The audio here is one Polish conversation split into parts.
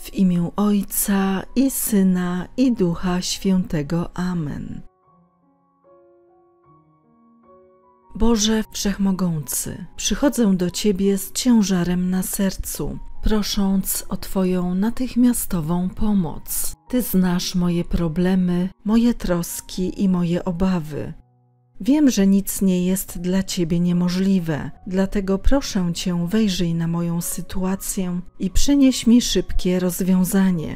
W imię Ojca i Syna i Ducha Świętego. Amen. Boże Wszechmogący, przychodzę do Ciebie z ciężarem na sercu, prosząc o Twoją natychmiastową pomoc. Ty znasz moje problemy, moje troski i moje obawy. Wiem, że nic nie jest dla Ciebie niemożliwe, dlatego proszę Cię, wejrzyj na moją sytuację i przynieś mi szybkie rozwiązanie.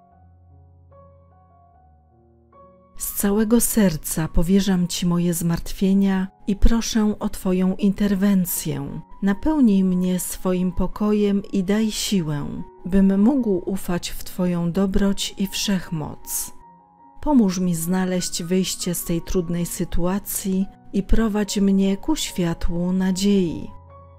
Z całego serca powierzam Ci moje zmartwienia i proszę o Twoją interwencję. Napełnij mnie swoim pokojem i daj siłę, bym mógł ufać w Twoją dobroć i wszechmoc. Pomóż mi znaleźć wyjście z tej trudnej sytuacji i prowadź mnie ku światłu nadziei.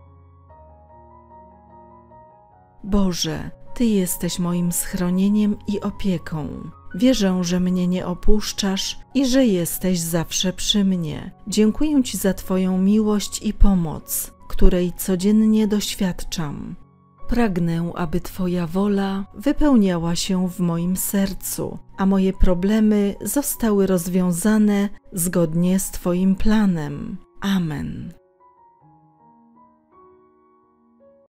Boże, Ty jesteś moim schronieniem i opieką. Wierzę, że mnie nie opuszczasz i że jesteś zawsze przy mnie. Dziękuję Ci za Twoją miłość i pomoc, której codziennie doświadczam. Pragnę, aby Twoja wola wypełniała się w moim sercu, a moje problemy zostały rozwiązane zgodnie z Twoim planem. Amen.